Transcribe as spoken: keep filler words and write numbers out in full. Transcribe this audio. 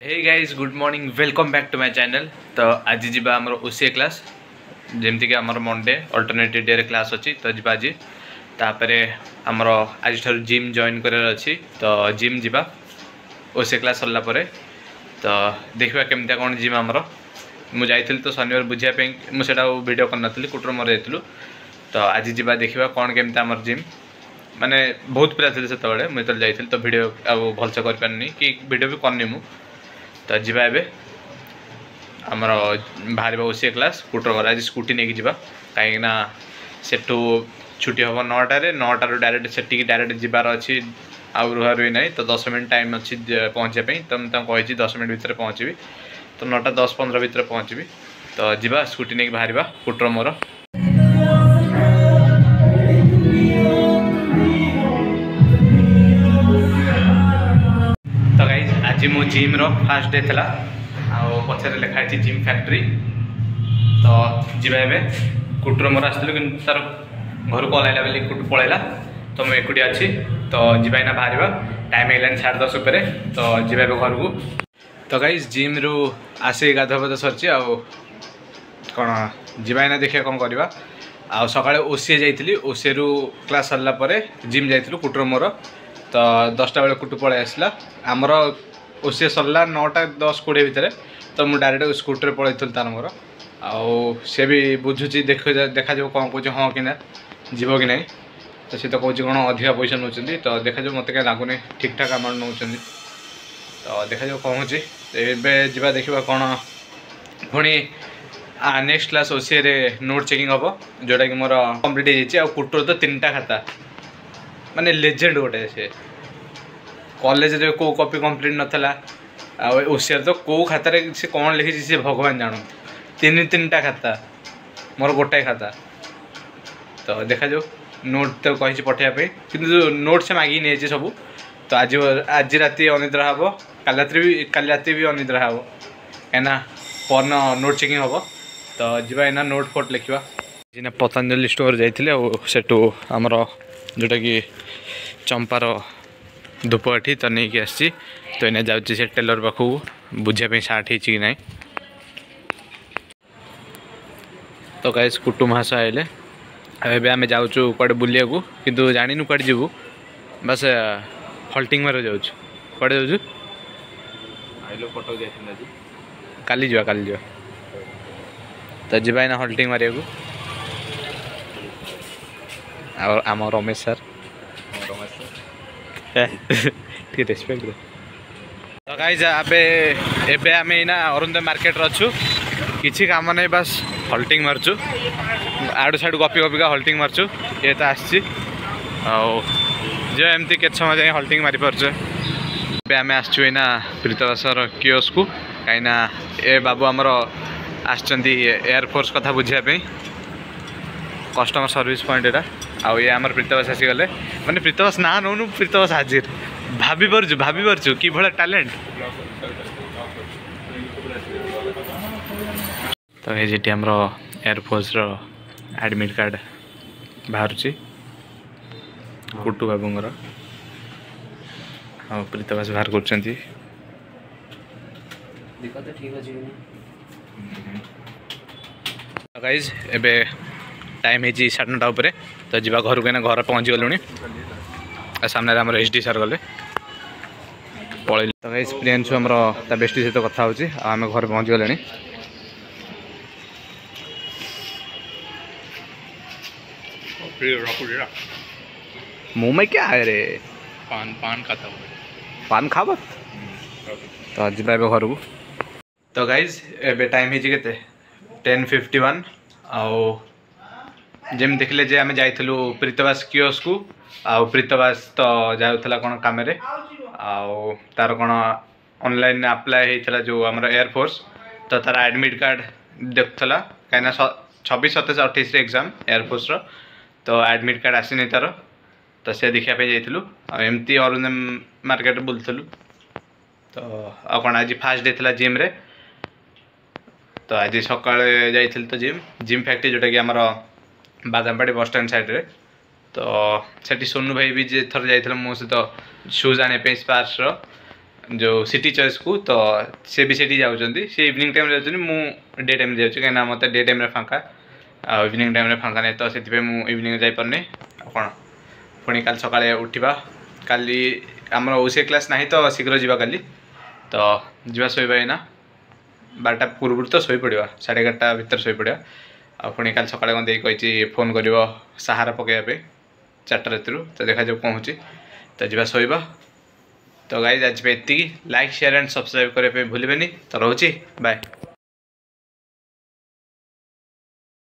Hey guys good morning welcome back to my channel. तो आज जीवा आमर ओसीए क्लास जमती कि आमर मंडे अल्टरनेटिव डे रे क्लास अच्छी तो जीवा आज तापरे आमर आज ठार जिम जॉइन करार अच्छी तो जिम जीवा ओसीए क्लास सरला परे तो देखा केमती कौन जिम आमर मुझे जाइली तो शनिवार बुझापी मुझे वीडियो करनी कुटर मोर जाइलु तो आज जीवा देखा कौन केमती आमर जिम माने बहुत पिला थे से मुझे जाइली तो वीडियो आउ भलसे कर पारनी कि वीडियो भी करनी मु तो जीवा एबे आमर बाहर ओसीए क्लास कुटर आज स्कूटी नहीं जावा कहीं सेठू छुट्टी हम नौटार नौटार डायरेक्ट से डायरेक्ट जीवार अच्छी आउ रुहा रुई ना तो दस मिनट टाइम अच्छी पहुँचापी तो मुझे दस मिनट भितर पहुँची तो नौटा दस पंद्रह भितर पहुँची तो जीवा स्कूटी नहीं बाहर कुटर मोर तो गाइज आज मो जिम रो फास्ट डे थला आउ पछरे लिखाई जिम फैक्ट्री तो जीवा एबे कुटर मोर आसलु कि तार घर को आइला बेले कुट पळैला तो मैं एकुटी अच्छी तो जीवा इना बाहर टाइम है साढ़े दस उपर तो जीवा एबे घर को तो गाइज जिम रु आसे गाधा पाधा सरची आउ कौन जीवा इना देखिए कौन करवा आ सकाळे ओसीए जाइली ओसीए रु क्लास सरला परे जिम जाइलु कुटर मोर तो दसटा बेले कुटु पड़े आसला आमर ओसीए सरला नौटा दस कोड़े भितर तो मुझे डायरेक्ट स्कूटर पड़े तार मोर आउ सी भी बुझुची देख देखा जाओ कौन कौन हाँ कि ना जीव कि ना तो सी तो कौन कौन अधिका पैसा नौ तो देखा जाओ मत क्या लगुनि ठीक ठाक अमाउंट नौ तो देखा जाओ कौन होची एबे देखा कौन पुणी नेक्स्ट क्लास ओसीए रे नोट चेकिंग हम जोटा कि मोर कंप्लीट हो कुटर तो तीन टा खाता माने लेजेंड गोटे से कॉलेज रे को कॉपी कंप्लीट नथला ओसीआर तो कौ खातार से कौन लिखी से भगवान जान तीन तीन टा खाता मोर गोटाए खाता तो देखा जाओ नोट तो कही पठाइबे कि नोट से मागी नहीं सब तो आज आज राति अनिद्रा हम काल रात भी काल राति भी अनिद्रा हम कहीं परन नोट चेकिंग हम तो जीवा इना नोट फोट लिखा पतंजलि स्टोर जाइए सेठू आमर जोटा कि चंपार धूपकाठी तो नहीं आसी तो इन्हें जाऊँगी से टेलर पाखक बुझापी सार्ट हो कि ना तो गाइस कुटुम हास आए एबे आम जाऊँ कड़े बुलिया को किंतु जानी कड़े जीवु बस हल्टिंग मार जाऊँ कड़े जाऊँ काली जा काली जा तो जीवा इना हल्टिंग मारे को आम रमेश सर ठीक रेस्पेक्ट तो गाइस आबे एबे आमे इना अरुण मार्केट अच्छु किसी काम नहीं बस हल्टिंग मारचु आड़ साइड गपी गपी का हल्टिंग मारचु ये तो आसी जो एमती के समय जाए हल्टिंग मारी पार्चे एबे आमे आसचु इना प्रीतवासर कियोस को कहीं ए बाबू आमर आसचंदी एयरफोर्स कथा बुझापी कस्टमर सर्विस पॉइंट एटा आउ ये आमर प्रीतवास आसीगले माने प्रीतवास ना नौनु प्रीतवास हाजिर भाभी पारछु भाभी पारछु कि भला टैलेंट तो ये जेटी आमर एयरफोर्स रो एडमिट कार्ड बाहरुची कुटु बाबूंगर हाँ प्रीतवास बाहर करछंती देखो तो ठीक अछि गाइस एबे टाइम है साढ़े नौटा उपर तो जीवा घर को घर पहुँची गलुनी सामने आम एच डी सार गले पलैल तो गाइस प्रियांशु आमर ता बेस्टी सहित कथा होची आम घर पहुँची गले मुँह में क्या है रे पान पान खाता पान खाब तो जीवा घर को तो गाइस एबे टाइम है टेन फिफ्टी वन आउ जमी देखले जे आम जाइलु प्रीतवास कियोस को आउ प्रीतवास तो जाऊला कौन कम आउ तार कौन ऑनलाइन अप्लाई होता जो आम एयरफोर्स तो तार एडमिट कार्ड देखला कहीं छब्बीस सत्ताईस अट्ठाईस एग्जाम एयरफोर्स रो तो एडमिट कार्ड आसनी तार तो से देखापी जाइलु एमती अरुण मार्केट बुलूँ तो आ कौन आज फास्ट डे थला जिम रे तो आज सकाଳେ जाइଥିଲି तो जिम जिम फैक्ट्री जोटा कि आमर बादामपाड़ी बस स्टैंड साइड रे तो सेठी सोनू भाई भी जे थर जाइଥିଲା मो सहित शूज आने पे स्पार्स रो जो सिटी चॉइस को तो से भी सेठी जाउछंती से इवनिंग टाइम जाउछंती मु डे टाइम जाउछ कहीं मत डे टाइम फाँका आ इवनिंग टाइम फाँका नहीं तो से मु इवनिंग जाई परने कौन पुणी काल सकाळे उठिबा काली आमर ओसे क्लास नहीं तो शीघ्र जीवा काली तो जीवा सोइबा एना बारटा पूर्व तो शोई पड़ा साढ़े एगारटा भितर शोई पड़ा आ पुणी काल सकाळे कौन दे कही फोन कर सहारा पकड़ापे चार्टा राति तो देखा जो कौन हो तो जीवा सोइबा तो गाइज आज एति लाइक शेयर एंड सब्सक्राइब करने भूलें तो रोची बाय।